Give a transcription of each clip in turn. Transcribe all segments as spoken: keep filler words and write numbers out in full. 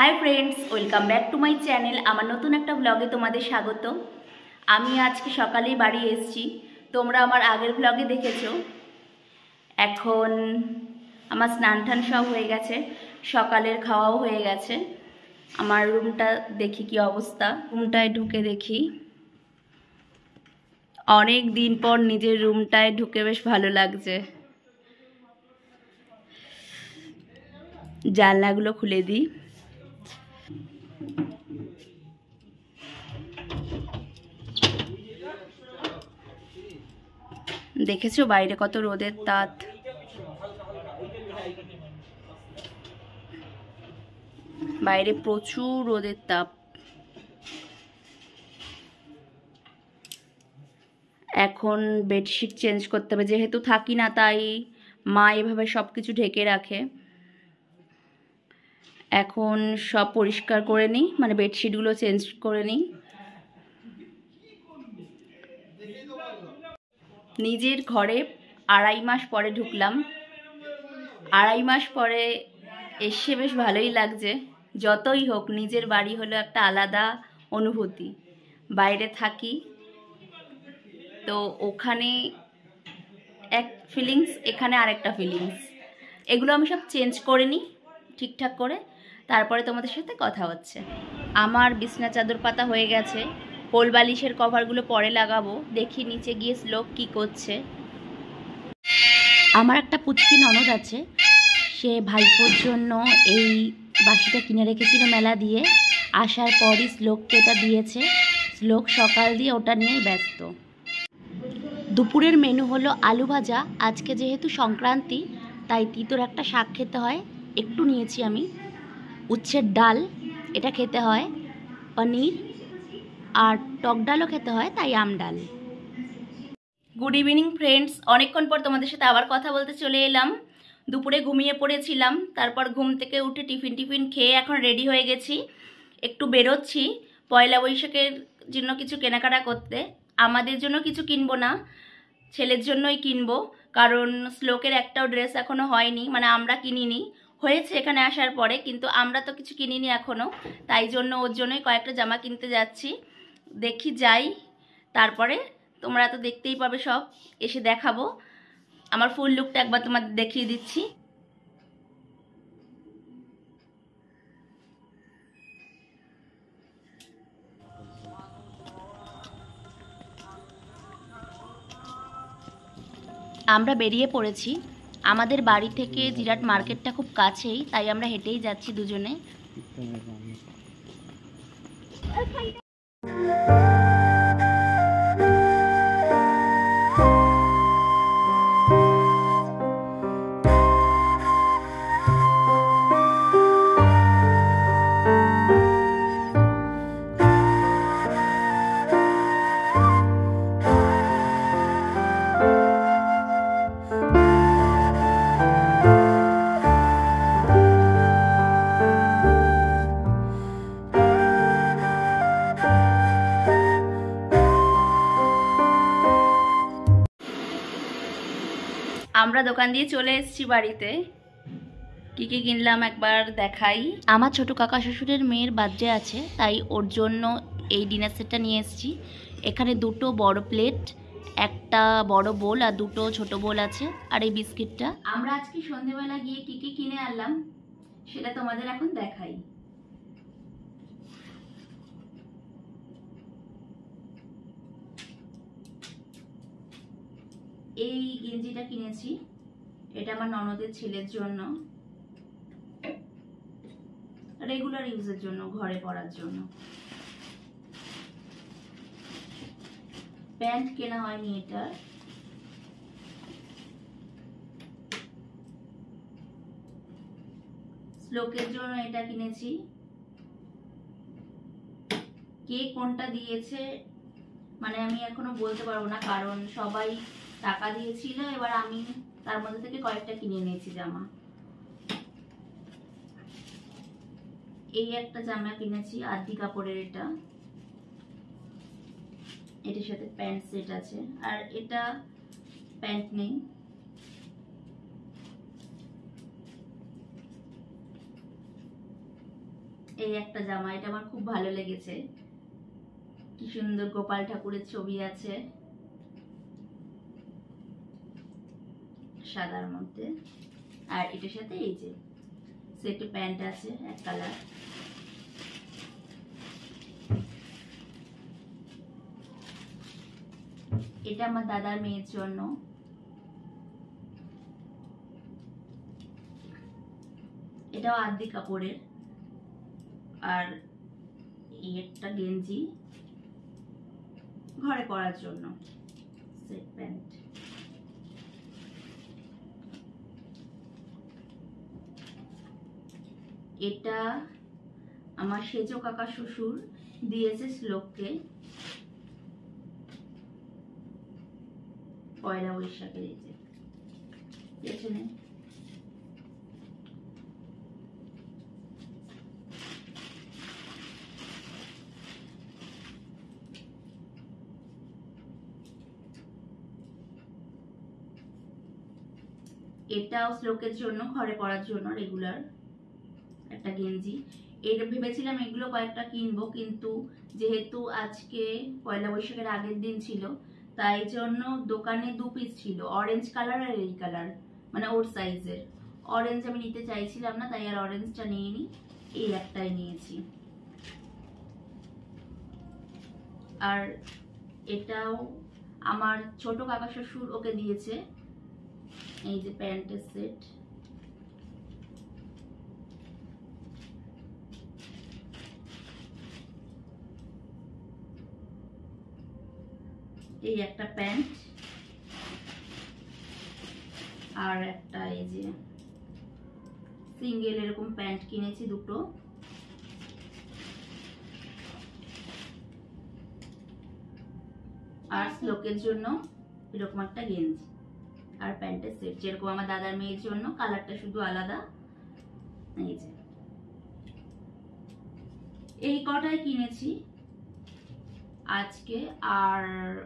High friends welcome back to my channel आमार नतून एक ब्लगे तुम्हादेर स्वागत। आमी आज के सकालेई बाड़ी एसेछि, तोमरा आमार आगेर ब्लगे देखेछो। एखन आमार स्नान टान सब हये गेछे, सकालेर खाওয়াও हये गेछे। आमार रूमटा देखी कि अवस्था, रूमटाय ढुके देखी अनेक दिन पर निजेर रूमटाय ढुके बेश भालो लागछे। जानलागुलो खुले दी। देखेছো বাইরে কত রোদের তাপ, বাইরে প্রচুর রোদের তাপ। এখন বেডশিট চেঞ্জ করতে হবে, যেহেতু থাকি না তাই মা এভাবে সবকিছু ঢেকে রাখে। এখন সব পরিষ্কার করে নিই, মানে বেডশিটগুলো চেঞ্জ করে নিই। নিজের ঘরে আড়াই মাস পরে ঢুকলাম। আড়াই মাস পরে এসে বেশ ভালোই লাগছে। যতই হোক নিজের বাড়ি হলো একটা আলাদা অনুভূতি। বাইরে থাকি তো ওখানে এক ফিলিংস, এখানে আরেকটা ফিলিংস। এগুলো আমি সব চেঞ্জ করে নিই ঠিকঠাক করে, তারপরে তোমাদের সাথে কথা হচ্ছে। আমার বিছনা চাদর পাতা হয়ে গেছে, কোল বালিশের কভারগুলো পরে লাগাবো। দেখি নিচে গিয়ে শ্লোক কি করছে। আমার একটা পুচকি ননদ আছে, সে ভাইপোর জন্য এই বাসিটা কিনে রেখেছিল মেলা দিয়ে। আসার পরই শ্লোককে এটা দিয়েছে। শ্লোক সকাল দিয়ে ওটা নিয়েই ব্যস্ত। দুপুরের মেনু হলো আলু ভাজা। আজকে যেহেতু সংক্রান্তি তাই তিতোর একটা শাক খেতে হয়, একটু নিয়েছি আমি। উচ্ছের ডাল, এটা খেতে হয়। পনির আর টক ডালও খেতে হয়, তাই আম ডাল। গুড ইভিনিং ফ্রেন্ডস, অনেকক্ষণ পর তোমাদের সাথে আবার কথা বলতে চলে এলাম। দুপুরে ঘুমিয়ে পড়েছিলাম, তারপর ঘুম থেকে উঠে টিফিন টিফিন খেয়ে এখন রেডি হয়ে গেছি। একটু বেরোচ্ছি পয়লা বৈশাখের জন্য কিছু কেনাকাটা করতে। আমাদের জন্য কিছু কিনবো না, ছেলের জন্যই কিনবো, কারণ শ্লোকের একটাও ড্রেস এখনও হয়নি, মানে আমরা কিনিনি। হয়েছে এখানে আসার পরে, কিন্তু আমরা তো কিছু কিনিনি এখনও, তাই জন্য ওর জন্যই কয়েকটা জামা কিনতে যাচ্ছি। দেখি যাই, তারপরে তোমরা তো দেখতেই পাবে, সব এসে দেখাবো। আমার ফুল লুকটা একবার তোমাদের দেখিয়ে দিচ্ছি। আমরা বেরিয়ে পড়েছি। আমাদের বাড়ি থেকে জিরাট মার্কেটটা খুব কাছেই, তাই আমরা হেঁটেই যাচ্ছি দুজনে। আমরা দোকান দিয়ে চলে এসেছি বাড়িতে। কি কি কিনলাম একবার দেখাই। আমার ছোট কাকা শ্বশুরের মেয়ের বার্থডে আছে, তাই ওর জন্য এই ডিনার সেটটা নিয়ে এসেছি। এখানে দুটো বড় প্লেট, একটা বড় বোল আর দুটো ছোট বোল আছে, আর এই বিস্কিটটা। আমরা আজকে সন্ধ্যেবেলা গিয়ে কি কি কিনে আনলাম সেটা তোমাদের এখন দেখাই। এই গেঞ্জিটা কিনেছি, এটা আমার ননদের ছেলের জন্য, রেগুলার ইউজের জন্য, ঘরে পরার জন্য। প্যান্ট কেনা হয়নি এটা। শ্লোকের জন্য এটা কিনেছি। কে কোনটা দিয়েছে মানে আমি এখনো বলতে পারবো না, কারণ সবাই টাকা দিয়েছিল, এবার আমি তার মধ্যে থেকে কয়েকটা কিনে নিয়েছি জামা। এই একটা জামা কিনেছি আদি কাপড়ের, এটা এটার সাথে প্যান্ট সেট আছে, আর এটা প্যান্ট নেই। এই একটা জামা, এটা আমার খুব ভালো লেগেছে, কি সুন্দর গোপাল ঠাকুরের ছবি আছে সাদার মধ্যে। আর এটার সাথে এই যে সেট প্যান্ট আছে এক কালার। এটা আমার দাদার মেয়ের জন্য, এটাও আদি কাপড়ের। আর এই একটা গেঞ্জি ঘরে পরার জন্য, সেট প্যান্ট। এটা আমার সেজো কাকা শ্বশুর দিয়েছে শ্লোককে পয়লা বৈশাখের। এই যে পেছনে এটাও শ্লোকের জন্য, ঘরে পরার জন্য রেগুলার একটা গেঞ্জি। এটা ভেবেছিলাম এগুলো কয়েকটা কিনবো, কিন্তু যেহেতু আজকে পয়লা বৈশাখের আগের দিন ছিল তাই জন্য দোকানে দু পিস ছিল, অরেঞ্জ কালার আর এই কালার, মানে ওর সাইজের। অরেঞ্জ আমি নিতে চাইছিলাম না, তাই আর অরেঞ্জটা নিইনি, এই একটাই নিয়েছি। আর এটাও আমার ছোট কাকা শ্বশুর ওকে দিয়েছে, এই যে প্যান্টের সেট। এই একটা প্যান্ট আর একটা এই যে সিঙ্গেল এরকম প্যান্ট কিনেছি দুটো। আর শ্লোকের জন্য এরকম একটা গেঞ্জি আর প্যান্টের সেট, যেরকম আমার দাদার মেয়ের জন্য, কালারটা শুধু আলাদা। এই যে এই কটাই কিনেছি আজকে। আর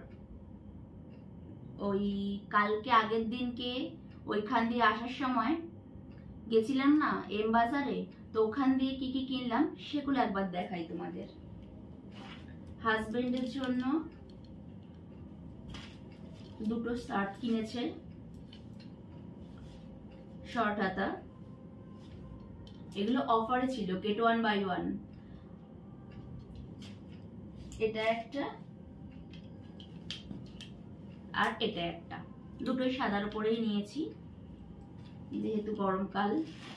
ওই কালকে আগের দিনকে ওইখান দিয়ে আসার সময় গেছিলাম না এম বাজারে, তো ওখান দিয়ে কি কি কিনলাম সেগুলো একবার দেখাই তোমাদের। হাজবেন্ডের জন্য দুটো শার্ট কিনেছে শর্ট হাতা, এগুলো অফারে ছিল, গেট ওয়ান বাই ওয়ান। এটা একটা আর এটা একটা, দুটোই সাদার উপরেই নিয়েছি যেহেতু গরমকাল।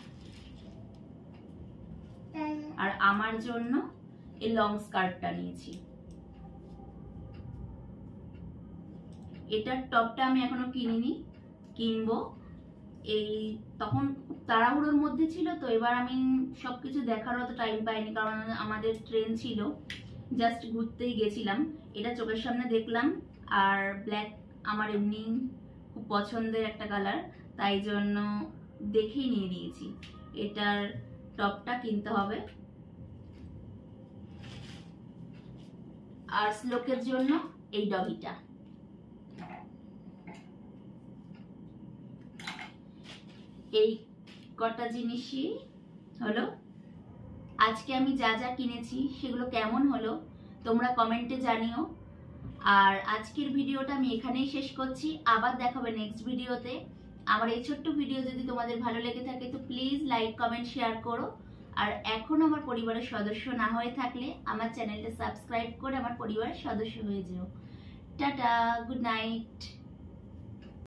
আর আমার জন্য এই লং স্কার্টটা নিয়েছি। এটার টপটা আমি এখনো কিনিনি, কিনবো। এই তখন তাড়াহুড়োর মধ্যে ছিল, তো এবার আমি সবকিছু দেখার অত টাইম পাইনি, কারণ আমাদের ট্রেন ছিল, জাস্ট ঘুরতেই গেছিলাম। এটা চোখের সামনে দেখলাম, আর ব্ল্যাক আমার এমনি খুব পছন্দের একটা কালার, তাই জন্য দেখেই নিয়ে নিয়েছি। এটার টপটা কিনতে হবে। আর শ্লোকের জন্য এই ডগিটা। এই কটা জিনিসই হলো আজকে আমি যা যা কিনেছি, সেগুলো কেমন হলো তোমরা কমেন্টে জানিও। আর আজকের ভিডিওটা আমি এখানেই শেষ করছি, আবার দেখাবে নেক্সট ভিডিওতে। আমার এই ছোট্ট ভিডিও যদি তোমাদের ভালো লেগে থাকে তো প্লিজ লাইক কমেন্ট শেয়ার করো। আর এখন আমার পরিবারের সদস্য না হয়ে থাকলে আমার চ্যানেলটা সাবস্ক্রাইব করে আমার পরিবারের সদস্য হয়ে যেও। Tata, good night.